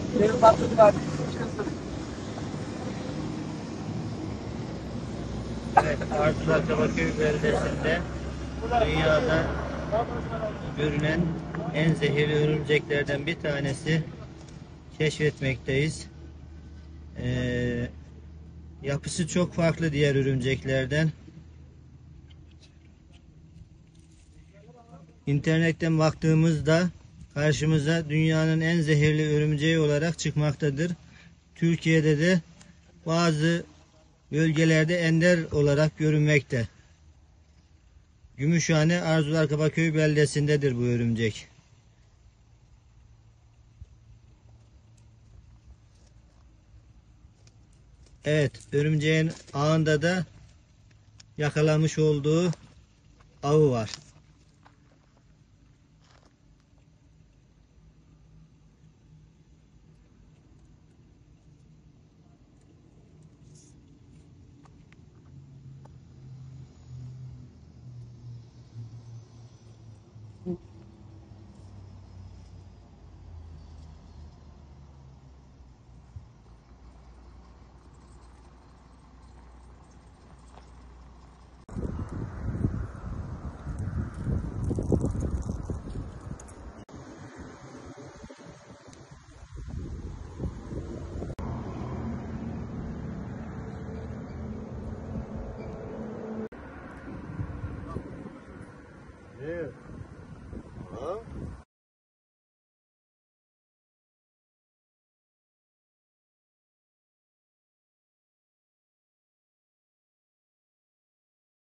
Benim patladı var. Evet, Arzular Kabaköy beldesinde dünyada görülen en zehirli örümceklerden bir tanesi keşfetmekteyiz. Yapısı çok farklı diğer örümceklerden. İnternetten baktığımızda karşımıza dünyanın en zehirli örümceği olarak çıkmaktadır. Türkiye'de de bazı bölgelerde ender olarak görünmekte. Gümüşhane Arzular Kabaköy beldesindedir bu örümcek. Evet, örümceğin ağında da yakalamış olduğu avı var. Evet. Ha?